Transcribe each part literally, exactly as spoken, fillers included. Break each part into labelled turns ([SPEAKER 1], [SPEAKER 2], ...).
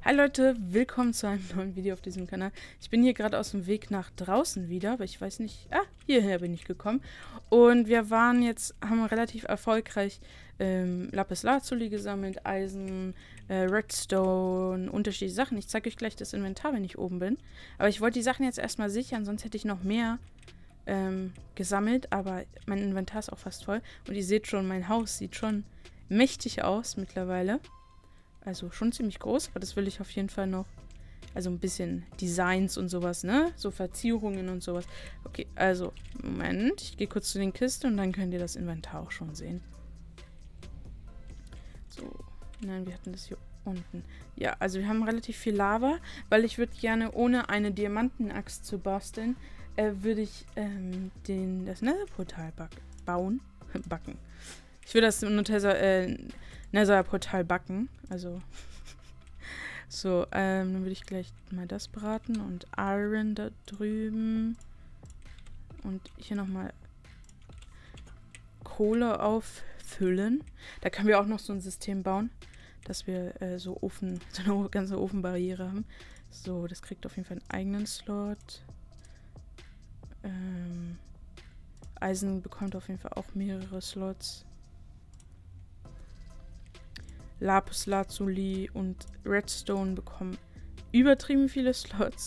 [SPEAKER 1] Hi Leute, willkommen zu einem neuen Video auf diesem Kanal. Ich bin hier gerade aus dem Weg nach draußen wieder, aber ich weiß nicht... Ah, hierher bin ich gekommen. Und wir waren jetzt, haben relativ erfolgreich ähm, Lapis Lazuli gesammelt, Eisen, äh, Redstone, unterschiedliche Sachen. Ich zeige euch gleich das Inventar, wenn ich oben bin. Aber ich wollte die Sachen jetzt erstmal sichern, sonst hätte ich noch mehr ähm, gesammelt. Aber mein Inventar ist auch fast voll. Und ihr seht schon, mein Haus sieht schon mächtig aus mittlerweile. Also schon ziemlich groß, aber das will ich auf jeden Fall noch. Also ein bisschen Designs und sowas, ne? So Verzierungen und sowas. Okay, also, Moment. Ich gehe kurz zu den Kisten und dann könnt ihr das Inventar auch schon sehen. So, nein, wir hatten das hier unten. Ja, also wir haben relativ viel Lava, weil ich würde gerne, ohne eine Diamantenaxt zu basteln, äh, würde ich ähm, den, das Nether-Portal bauen. Backen. Ich würde das Nutella, äh, Nether-Portal backen. Also. So, ähm, dann würde ich gleich mal das braten und Iron da drüben. Und hier nochmal Kohle auffüllen. Da können wir auch noch so ein System bauen, dass wir äh, so Ofen, so eine ganze Ofenbarriere haben. So, das kriegt auf jeden Fall einen eigenen Slot. Ähm, Eisen bekommt auf jeden Fall auch mehrere Slots. Lapis Lazuli und Redstone bekommen übertrieben viele Slots.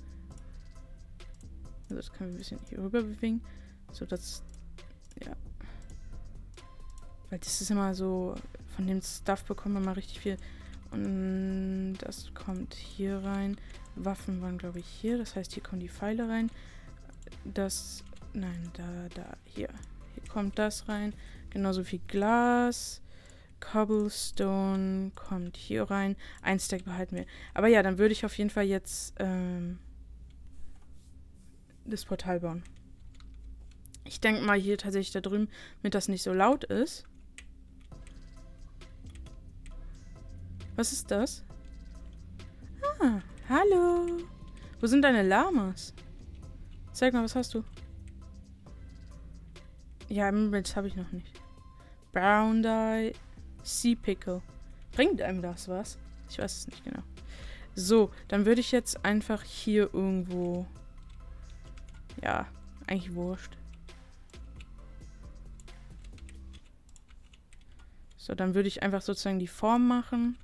[SPEAKER 1] Also das können wir ein bisschen hier rüber bewegen. So, das... Ja. Weil das ist immer so... Von dem Stuff bekommen wir mal richtig viel. Und das kommt hier rein. Waffen waren, glaube ich, hier. Das heißt, hier kommen die Pfeile rein. Das... Nein, da, da, hier. Hier kommt das rein. Genauso viel Glas. Cobblestone kommt hier rein. Ein Stack behalten wir. Aber ja, dann würde ich auf jeden Fall jetzt ähm, das Portal bauen. Ich denke mal hier tatsächlich da drüben, damit das nicht so laut ist. Was ist das? Ah, hallo. Wo sind deine Lamas? Zeig mal, was hast du? Ja, das habe ich noch nicht. Brown Dye. Sea Pickle. Bringt einem das was? Ich weiß es nicht genau. So, dann würde ich jetzt einfach hier irgendwo... Ja, eigentlich wurscht. So, dann würde ich einfach sozusagen die Form machen.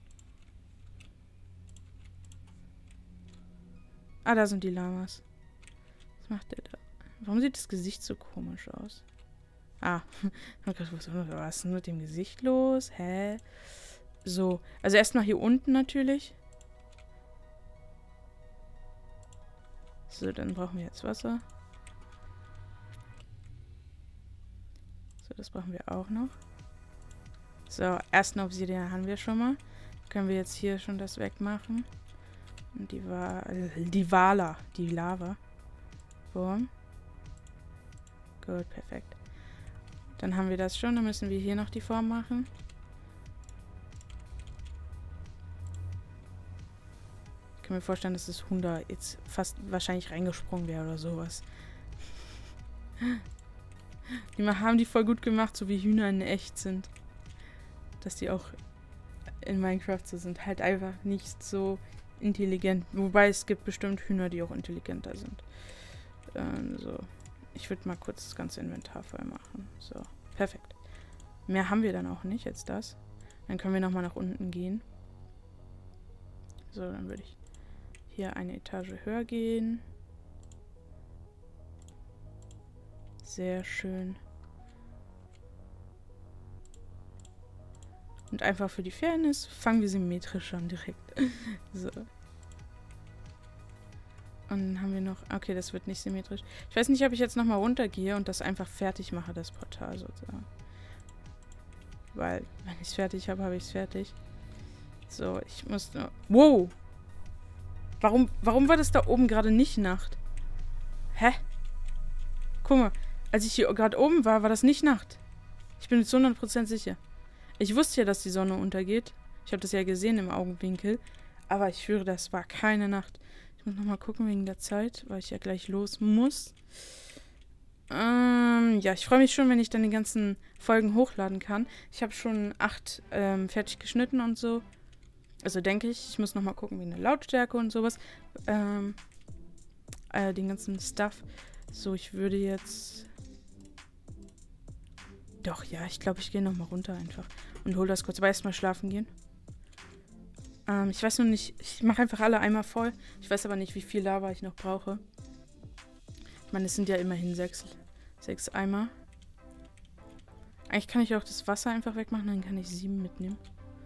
[SPEAKER 1] Ah, da sind die Lamas. Was macht der da? Warum sieht das Gesicht so komisch aus? Ah, was ist denn mit dem Gesicht los? Hä? So, also erstmal hier unten natürlich. So, dann brauchen wir jetzt Wasser. So, das brauchen wir auch noch. So, ersten Obsidian haben wir schon mal. Können wir jetzt hier schon das wegmachen. Und die war die Wala, die Lava. Boom. Gut, perfekt. Dann haben wir das schon. Dann müssen wir hier noch die Form machen. Ich kann mir vorstellen, dass das Huhn da jetzt fast wahrscheinlich reingesprungen wäre oder sowas. Die haben die voll gut gemacht, so wie Hühner in echt sind. Dass die auch in Minecraft so sind. Halt einfach nicht so intelligent. Wobei es gibt bestimmt Hühner, die auch intelligenter sind. Ähm, so. Ich würde mal kurz das ganze Inventar voll machen. So, perfekt. Mehr haben wir dann auch nicht, jetzt das. Dann können wir nochmal nach unten gehen. So, dann würde ich hier eine Etage höher gehen. Sehr schön. Und einfach für die Fairness fangen wir symmetrisch an direkt. So. Und dann haben wir noch... Okay, das wird nicht symmetrisch. Ich weiß nicht, ob ich jetzt nochmal runtergehe und das einfach fertig mache, das Portal sozusagen. Weil, wenn ich es fertig habe, habe ich es fertig. So, ich muss nur... Wow! Warum, warum war das da oben gerade nicht Nacht? Hä? Guck mal, als ich hier gerade oben war, war das nicht Nacht. Ich bin jetzt hundert Prozent sicher. Ich wusste ja, dass die Sonne untergeht. Ich habe das ja gesehen im Augenwinkel. Aber ich schwöre, das war keine Nacht. Ich muss nochmal gucken wegen der Zeit, weil ich ja gleich los muss. Ähm, ja, ich freue mich schon, wenn ich dann die ganzen Folgen hochladen kann. Ich habe schon acht ähm, fertig geschnitten und so. Also denke ich, ich muss nochmal gucken wegen der Lautstärke und sowas. Ähm, äh, den ganzen Stuff. So, ich würde jetzt... Doch, ja, ich glaube, ich gehe nochmal runter einfach. Und hole das kurz. Aber erstmal schlafen gehen. Ähm, ich weiß noch nicht... Ich mache einfach alle Eimer voll. Ich weiß aber nicht, wie viel Lava ich noch brauche. Ich meine, es sind ja immerhin sechs, sechs Eimer. Eigentlich kann ich auch das Wasser einfach wegmachen, dann kann ich sieben mitnehmen.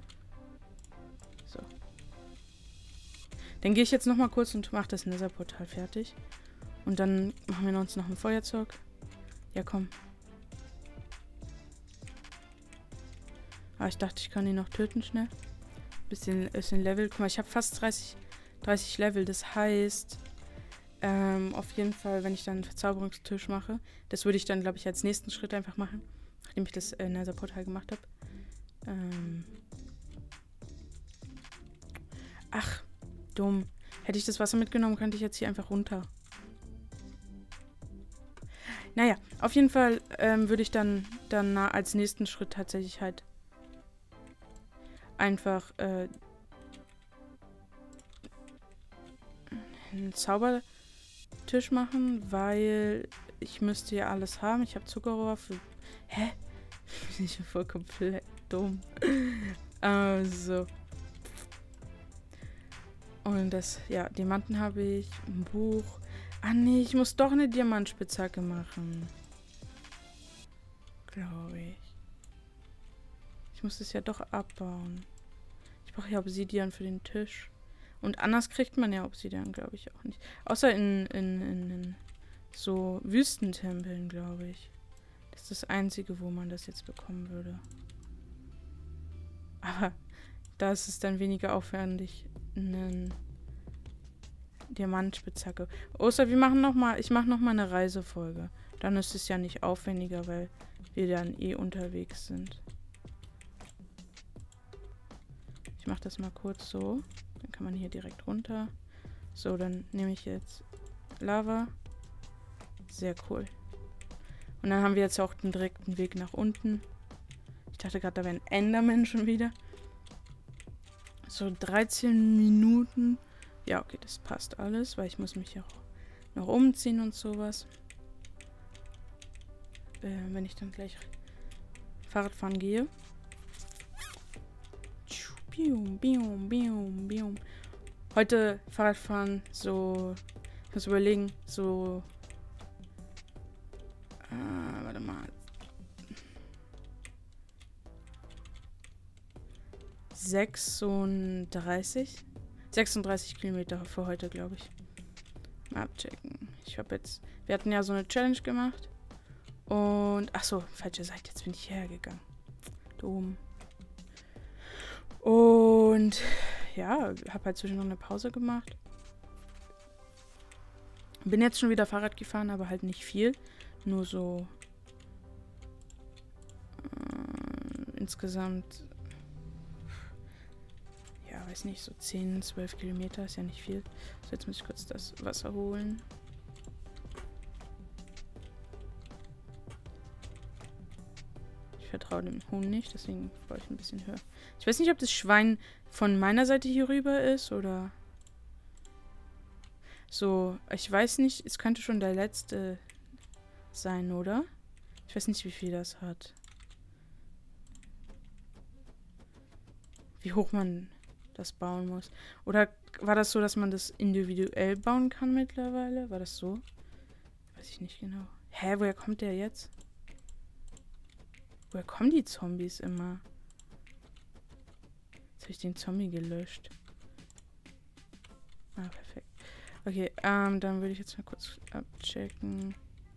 [SPEAKER 1] So. Dann gehe ich jetzt nochmal kurz und mache das Nether-Portal fertig. Und dann machen wir uns noch ein Feuerzeug. Ja, komm. Ah, ich dachte, ich kann ihn noch töten schnell. Bisschen, bisschen Level. Guck mal, ich habe fast dreißig, dreißig Level. Das heißt, ähm, auf jeden Fall, wenn ich dann einen Verzauberungstisch mache, das würde ich dann, glaube ich, als nächsten Schritt einfach machen. Nachdem ich das äh, Nether-Portal gemacht habe. Ähm. Ach, dumm. Hätte ich das Wasser mitgenommen, könnte ich jetzt hier einfach runter. Naja, auf jeden Fall ähm, würde ich dann, dann als nächsten Schritt tatsächlich halt einfach äh, einen Zaubertisch machen, weil ich müsste ja alles haben. Ich habe Zuckerrohr für... Hä? Ich bin voll komplett dumm. Also. Und das, ja, Diamanten habe ich, ein Buch. Ah nee, ich muss doch eine Diamantspitzhacke machen. Glaube ich. Ich muss das ja doch abbauen. Ich brauche ja Obsidian für den Tisch. Und anders kriegt man ja Obsidian, glaube ich, auch nicht. Außer in, in, in, in so Wüstentempeln, glaube ich. Das ist das Einzige, wo man das jetzt bekommen würde. Aber da ist es dann weniger aufwendig, einen Diamantspitzhacke. Außer wir machen noch mal, ich mache noch mal eine Reisefolge. Dann ist es ja nicht aufwendiger, weil wir dann eh unterwegs sind. Ich mache das mal kurz so. Dann kann man hier direkt runter. So, dann nehme ich jetzt Lava. Sehr cool. Und dann haben wir jetzt auch den direkten Weg nach unten. Ich dachte gerade, da wäre ein Enderman schon wieder. So, dreizehn Minuten. Ja, okay, das passt alles, weil ich muss mich ja auch noch umziehen und sowas. Äh, wenn ich dann gleich Fahrrad fahren gehe. Bium, bium, bium, bium. Heute Fahrradfahren so... Ich muss überlegen, so... Äh, warte mal. sechsunddreißig? sechsunddreißig Kilometer für heute, glaube ich. Mal abchecken. Ich habe jetzt... Wir hatten ja so eine Challenge gemacht. Und... Ach so, falsche Seite. Jetzt bin ich hierher gegangen. Da oben. Und... Ja, habe halt zwischendurch eine Pause gemacht. Bin jetzt schon wieder Fahrrad gefahren, aber halt nicht viel. Nur so... Äh, insgesamt... Ja, weiß nicht, so zehn, zwölf Kilometer ist ja nicht viel. So, jetzt muss ich kurz das Wasser holen. Ich vertraue dem Huhn nicht, deswegen baue ich ein bisschen höher. Ich weiß nicht, ob das Schwein von meiner Seite hier rüber ist, oder... So, ich weiß nicht, es könnte schon der letzte sein, oder? Ich weiß nicht, wie viel das hat. Wie hoch man das bauen muss. Oder war das so, dass man das individuell bauen kann mittlerweile? War das so? Weiß ich nicht genau. Hä, woher kommt der jetzt? Woher kommen die Zombies immer? Jetzt habe ich den Zombie gelöscht. Ah, perfekt. Okay, ähm, dann würde ich jetzt mal kurz abchecken.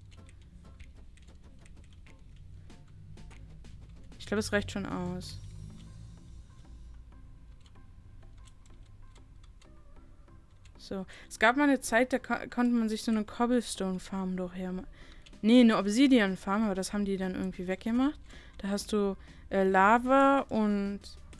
[SPEAKER 1] Ich glaube, es reicht schon aus. So. Es gab mal eine Zeit, da ko konnte man sich so eine Cobblestone-Farm doch her... Nee, eine Obsidian-Farm, aber das haben die dann irgendwie weggemacht. Da hast du äh, Lava und...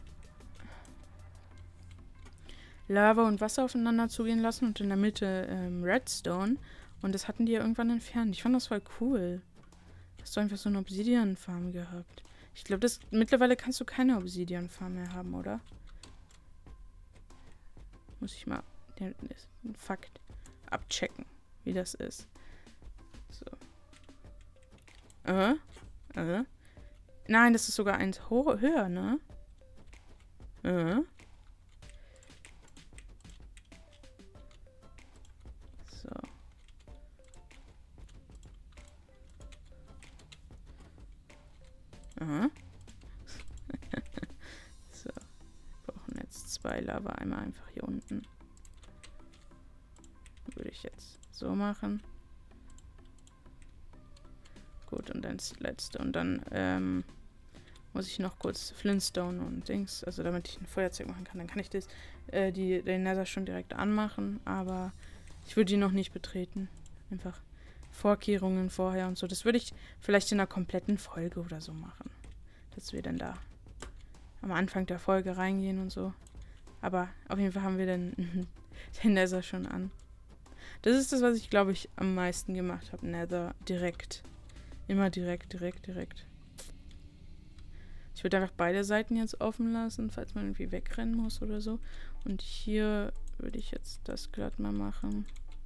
[SPEAKER 1] Lava und Wasser aufeinander zugehen lassen und in der Mitte ähm, Redstone. Und das hatten die ja irgendwann entfernt. Ich fand das voll cool. Hast du einfach so eine Obsidian-Farm gehabt. Ich glaube, das mittlerweile kannst du keine Obsidian-Farm mehr haben, oder? Muss ich mal den, den Fakt abchecken, wie das ist. So. Äh, äh. Nein, das ist sogar eins höher, ne? Äh. So. Aha. So. Wir brauchen jetzt zwei Lava. Einmal einfach hier unten. Würde ich jetzt so machen. Gut, und dann das letzte. Und dann ähm, muss ich noch kurz Flintstone und Dings, also damit ich ein Feuerzeug machen kann. Dann kann ich das, äh, die, den Nether schon direkt anmachen, aber ich würde die noch nicht betreten. Einfach Vorkehrungen vorher und so. Das würde ich vielleicht in einer kompletten Folge oder so machen. Dass wir dann da am Anfang der Folge reingehen und so. Aber auf jeden Fall haben wir dann den Nether schon an. Das ist das, was ich, glaube ich, am meisten gemacht habe. Nether direkt. Immer direkt, direkt, direkt. Ich würde einfach beide Seiten jetzt offen lassen, falls man irgendwie wegrennen muss oder so. Und hier würde ich jetzt das glatt mal machen.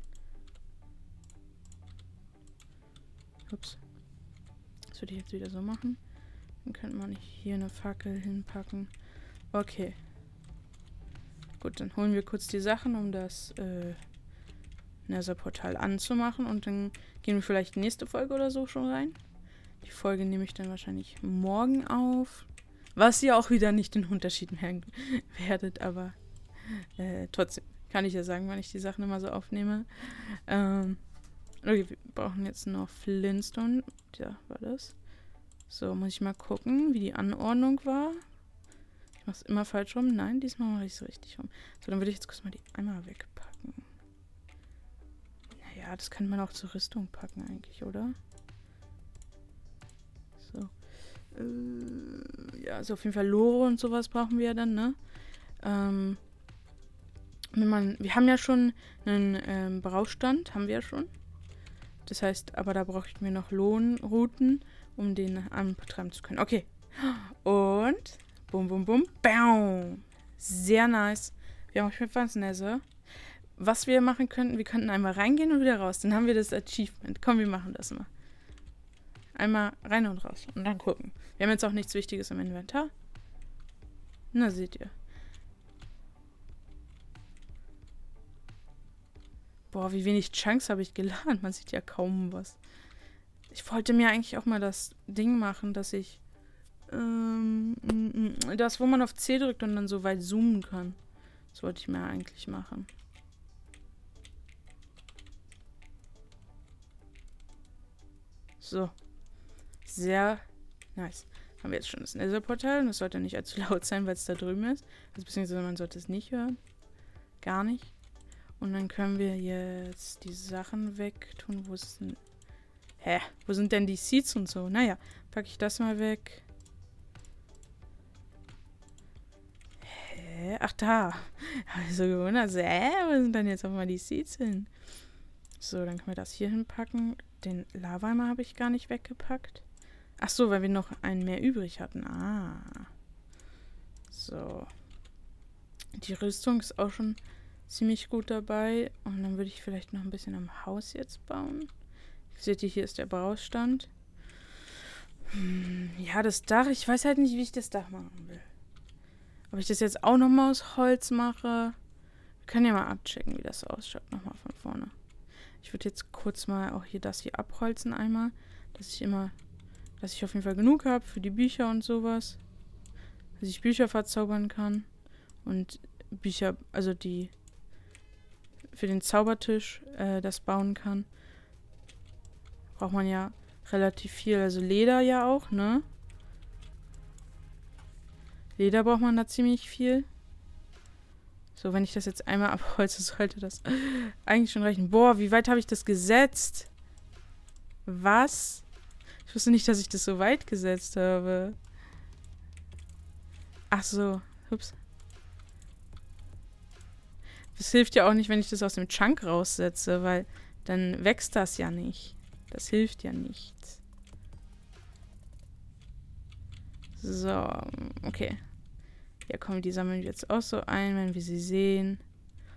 [SPEAKER 1] Ups. Das würde ich jetzt wieder so machen. Dann könnte man hier eine Fackel hinpacken. Okay. Gut, dann holen wir kurz die Sachen, um das äh, Nether-Portal anzumachen. Und dann gehen wir vielleicht nächste Folge oder so schon rein. Die Folge nehme ich dann wahrscheinlich morgen auf. Was ihr auch wieder nicht den Unterschied merken werdet, aber äh, trotzdem kann ich ja sagen, wann ich die Sachen immer so aufnehme. Ähm, okay, wir brauchen jetzt noch Flintstone. Ja, war das. So, muss ich mal gucken, wie die Anordnung war. Ich mache es immer falsch rum. Nein, diesmal mache ich es richtig rum. So, dann würde ich jetzt kurz mal die Eimer wegpacken. Naja, das kann man auch zur Rüstung packen eigentlich, oder? So. Äh, ja, also auf jeden Fall Lore und sowas brauchen wir ja dann, ne? Ähm, wenn man, wir haben ja schon einen ähm, Braustand, haben wir ja schon. Das heißt, aber da bräuchten wir noch Lohnrouten, um den antreiben zu können. Okay. Und bum, bum, bum, bam. Sehr nice. Wir haben auf jeden Fall ins Nether. Was wir machen könnten, wir könnten einmal reingehen und wieder raus. Dann haben wir das Achievement. Komm, wir machen das mal. Einmal rein und raus. Und dann gucken. Wir haben jetzt auch nichts Wichtiges im Inventar. Na, seht ihr. Boah, wie wenig Chunks habe ich geladen. Man sieht ja kaum was. Ich wollte mir eigentlich auch mal das Ding machen, dass ich ähm, das, wo man auf C drückt und dann so weit zoomen kann. Das wollte ich mir eigentlich machen. So. Sehr nice. Haben wir jetzt schon das Nether-Portal. Und das sollte nicht allzu laut sein, weil es da drüben ist. Also beziehungsweise man sollte es nicht hören. Gar nicht. Und dann können wir jetzt die Sachen wegtun. Wo ist denn... Hä? Wo sind denn die Seeds und so? Naja, packe ich das mal weg. Hä? Ach, da. Habe ich so gewundert. So, hä? Wo sind denn jetzt auch mal die Seeds hin? So, dann können wir das hier hinpacken. Den Lava-Eimer habe ich gar nicht weggepackt. Ach so, weil wir noch einen mehr übrig hatten. Ah. So. Die Rüstung ist auch schon ziemlich gut dabei. Und dann würde ich vielleicht noch ein bisschen am Haus jetzt bauen. Seht ihr, hier ist der Baustand. Hm, ja, das Dach. Ich weiß halt nicht, wie ich das Dach machen will. Ob ich das jetzt auch nochmal aus Holz mache. Wir können ja mal abchecken, wie das ausschaut. Nochmal von vorne. Ich würde jetzt kurz mal auch hier das hier abholzen einmal. Dass ich immer, dass ich auf jeden Fall genug habe für die Bücher und sowas. Dass ich Bücher verzaubern kann. Und Bücher, also die für den Zaubertisch äh, das bauen kann. Braucht man ja relativ viel. Also Leder ja auch, ne? Leder braucht man da ziemlich viel. So, wenn ich das jetzt einmal abholze, sollte das eigentlich schon reichen. Boah, wie weit habe ich das gesetzt? Was? Ich wusste nicht, dass ich das so weit gesetzt habe. Ach so. Ups. Das hilft ja auch nicht, wenn ich das aus dem Chunk raussetze, weil dann wächst das ja nicht. Das hilft ja nichts. So, okay. Ja, komm, die sammeln wir jetzt auch so ein, wenn wir sie sehen.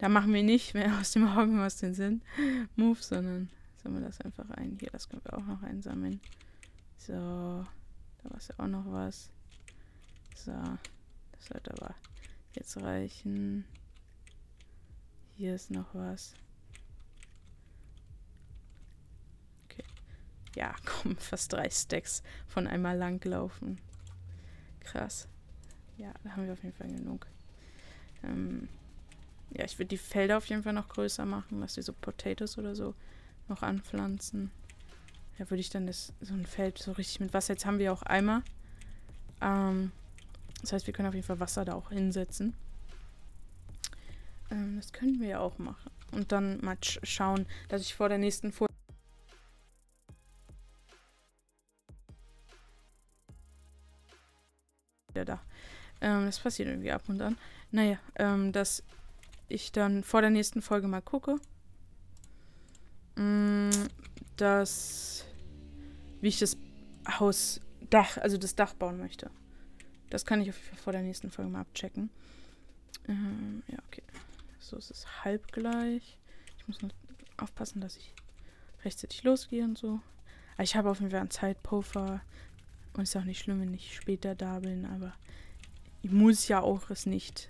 [SPEAKER 1] Da machen wir nicht mehr aus dem Augen, aus den Sinn Move, sondern sammeln wir das einfach ein. Hier, das können wir auch noch einsammeln. So, da war es ja auch noch was. So, das sollte aber jetzt reichen. Hier ist noch was. Okay. Ja, komm, fast drei Stacks von einmal langlaufen. Krass. Ja, da haben wir auf jeden Fall genug. Ähm, ja, ich würde die Felder auf jeden Fall noch größer machen, dass wir so Potatoes oder so noch anpflanzen. Da würde ich dann das, so ein Feld so richtig mit Wasser. Jetzt haben wir auch Eimer. Ähm, das heißt, wir können auf jeden Fall Wasser da auch hinsetzen. Ähm, das können wir ja auch machen. Und dann mal schauen, dass ich vor der nächsten Folge da. Ähm, das passiert irgendwie ab und an. Naja, ähm, dass ich dann vor der nächsten Folge mal gucke, mh, dass wie ich das Hausdach, also das Dach bauen möchte. Das kann ich auf jeden Fall vor der nächsten Folge mal abchecken. Ähm, ja, okay. So, es ist halb gleich. Ich muss nur aufpassen, dass ich rechtzeitig losgehe und so. Aber ich habe auf jeden Fall einen Zeitpuffer. Und ist auch nicht schlimm, wenn ich später da bin, aber ich muss ja auch es nicht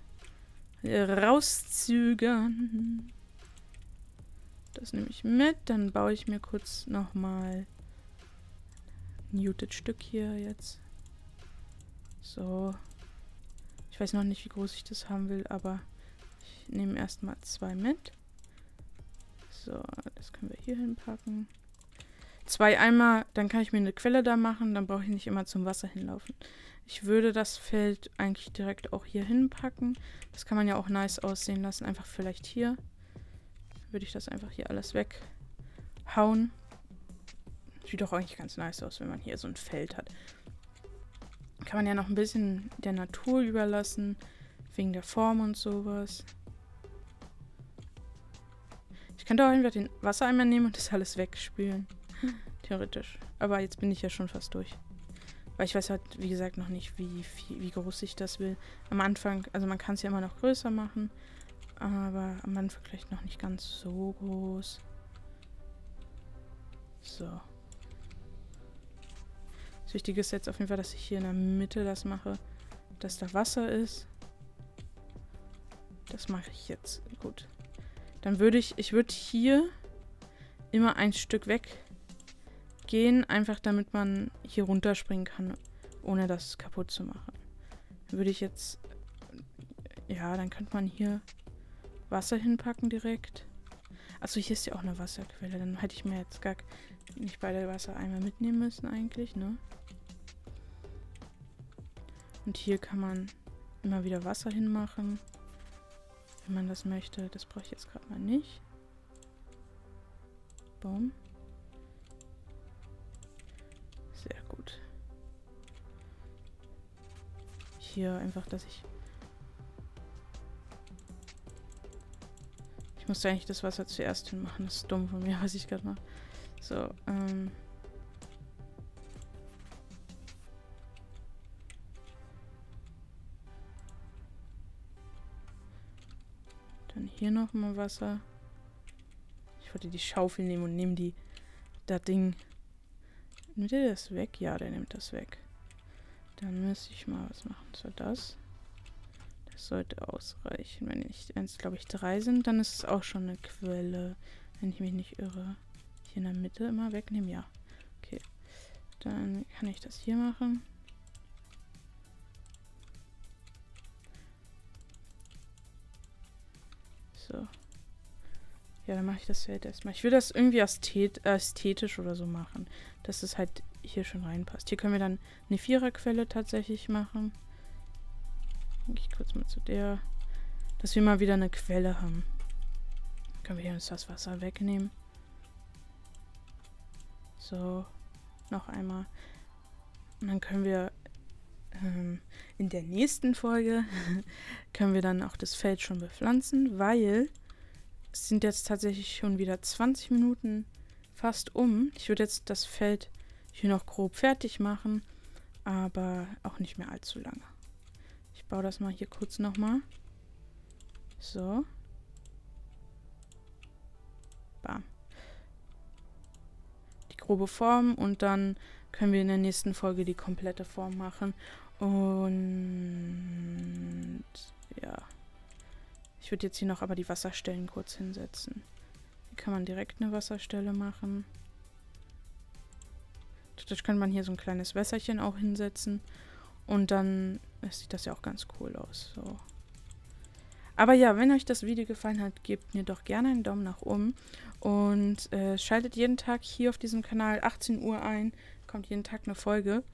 [SPEAKER 1] rauszögern. Das nehme ich mit. Dann baue ich mir kurz nochmal ein Muted Stück hier jetzt. So. Ich weiß noch nicht, wie groß ich das haben will, aber ich nehme erstmal zwei mit. So, das können wir hier hinpacken. Zwei Eimer, dann kann ich mir eine Quelle da machen, dann brauche ich nicht immer zum Wasser hinlaufen. Ich würde das Feld eigentlich direkt auch hier hinpacken. Das kann man ja auch nice aussehen lassen. Einfach vielleicht hier. Würde ich das einfach hier alles weghauen. Sieht doch eigentlich ganz nice aus, wenn man hier so ein Feld hat. Kann man ja noch ein bisschen der Natur überlassen. Wegen der Form und sowas. Ich könnte auch einfach den Wassereimer nehmen und das alles wegspülen. Theoretisch. Aber jetzt bin ich ja schon fast durch. Weil ich weiß halt, wie gesagt, noch nicht, wie, wie, wie groß ich das will. Am Anfang, also man kann es ja immer noch größer machen. Aber am Anfang vielleicht noch nicht ganz so groß. So. Das Wichtige ist jetzt auf jeden Fall, dass ich hier in der Mitte das mache, dass da Wasser ist. Das mache ich jetzt. Gut. Dann würde ich, ich würde hier immer ein Stück weggehen, einfach damit man hier runterspringen kann, ohne das kaputt zu machen. Dann würde ich jetzt, ja, dann könnte man hier Wasser hinpacken direkt. Achso, hier ist ja auch eine Wasserquelle. Dann hätte ich mir jetzt gar nicht beide Wassereimer mitnehmen müssen eigentlich, ne? Und hier kann man immer wieder Wasser hinmachen, wenn man das möchte. Das brauche ich jetzt gerade mal nicht. Boom. Sehr gut. Hier einfach, dass ich... Ich musste eigentlich das Wasser zuerst hinmachen. Das ist dumm von mir, was ich gerade mache. So, ähm... Dann hier nochmal Wasser. Ich wollte die Schaufel nehmen und nehme die... Das Ding... Nimmt der das weg? Ja, der nimmt das weg. Dann müsste ich mal was machen. So, das. Das sollte ausreichen. Wenn nicht eins, glaube ich, drei sind, dann ist es auch schon eine Quelle. Wenn ich mich nicht irre. Hier in der Mitte immer wegnehmen? Ja. Okay. Dann kann ich das hier machen. So. Ja, dann mache ich das Feld erstmal. Ich will das irgendwie ästhet ästhetisch oder so machen. Dass es halt hier schon reinpasst. Hier können wir dann eine Viererquelle tatsächlich machen. Gehe ich kurz mal zu der. Dass wir mal wieder eine Quelle haben. Dann können wir hier uns das Wasser wegnehmen. So. Noch einmal. Und dann können wir ähm, in der nächsten Folge können wir dann auch das Feld schon bepflanzen, weil es sind jetzt tatsächlich schon wieder zwanzig Minuten fast um. Ich würde jetzt das Feld hier noch grob fertig machen, aber auch nicht mehr allzu lange. Ich baue das mal hier kurz nochmal. So. grobe Form und dann können wir in der nächsten Folge die komplette Form machen. Und ja, ich würde jetzt hier noch aber die Wasserstellen kurz hinsetzen. Hier kann man direkt eine Wasserstelle machen. Dadurch kann man hier so ein kleines Wässerchen auch hinsetzen. Und dann sieht das ja auch ganz cool aus. So. Aber ja, wenn euch das Video gefallen hat, gebt mir doch gerne einen Daumen nach oben. Und äh, schaltet jeden Tag hier auf diesem Kanal achtzehn Uhr ein. Kommt jeden Tag eine Folge.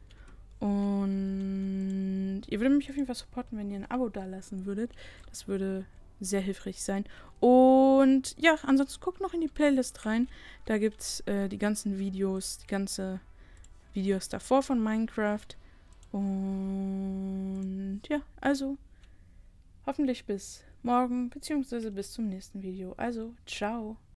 [SPEAKER 1] Und ihr würdet mich auf jeden Fall supporten, wenn ihr ein Abo dalassen würdet. Das würde sehr hilfreich sein. Und ja, ansonsten guckt noch in die Playlist rein. Da gibt es äh, die ganzen Videos, die ganze Videos davor von Minecraft. Und ja, also hoffentlich bis morgen, beziehungsweise bis zum nächsten Video. Also, ciao.